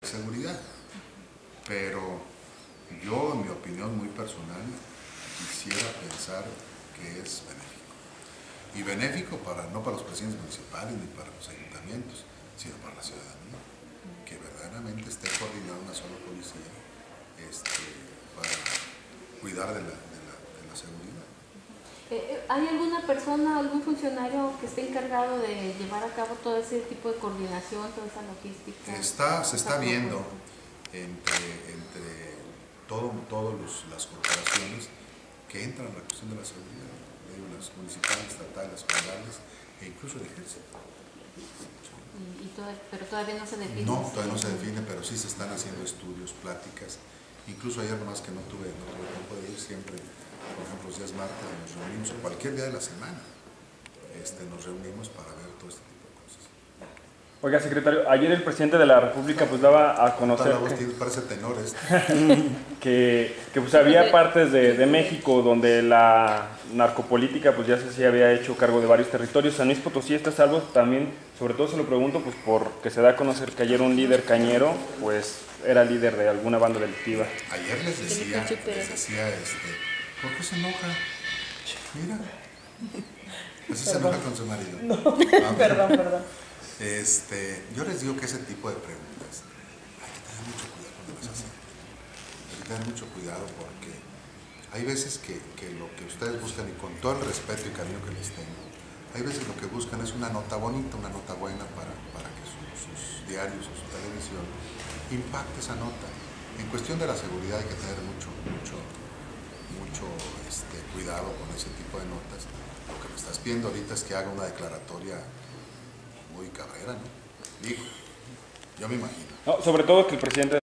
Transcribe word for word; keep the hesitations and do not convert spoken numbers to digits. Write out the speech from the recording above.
seguridad, pero yo, en mi opinión muy personal, quisiera pensar que es benéfico. Y benéfico para, no para los presidentes municipales ni para los ayuntamientos, sino para la ciudadanía, que verdaderamente esté coordinada una sola policía este, para cuidar de la, de la, de la seguridad. ¿Hay alguna persona, algún funcionario que esté encargado de llevar a cabo todo ese tipo de coordinación, toda esa logística? Está, se está viendo entre, entre todo, todas las corporaciones que entran a la cuestión de la seguridad, las municipales, estatales, federales e incluso el ejército. Y, y todo, pero todavía no se define. No, todavía no se define, pero sí se están haciendo estudios, pláticas. Incluso ayer nomás que no tuve, no tuve tiempo de ir, siempre, por ejemplo, los días martes nos reunimos, o cualquier día de la semana, este, nos reunimos para ver todo este tipo de cosas. Oiga, secretario, ayer el presidente de la República pues daba a conocer la voz que, parece tenores. que, que pues había partes de, de México donde la narcopolítica pues ya se, se había hecho cargo de varios territorios. San Luis Potosí está a salvo también, sobre todo se lo pregunto pues porque se da a conocer que ayer un líder cañero pues era líder de alguna banda delictiva. Ayer les decía, les decía este, ¿por qué se enoja? Mira, así se enoja con su marido. No, ah, perdón, perdón. Este, yo les digo que ese tipo de preguntas hay que tener mucho cuidado cuando las hacen. Hay que tener mucho cuidado porque hay veces que, que lo que ustedes buscan, y con todo el respeto y cariño que les tengo, hay veces lo que buscan es una nota bonita, una nota buena para, para que su, sus diarios o su televisión impacte esa nota. En cuestión de la seguridad hay que tener mucho, mucho, mucho este, cuidado con ese tipo de notas. Lo que me estás pidiendo ahorita es que haga una declaratoria muy cabrera, ¿no? Digo, yo me imagino. No, sobre todo que el presidente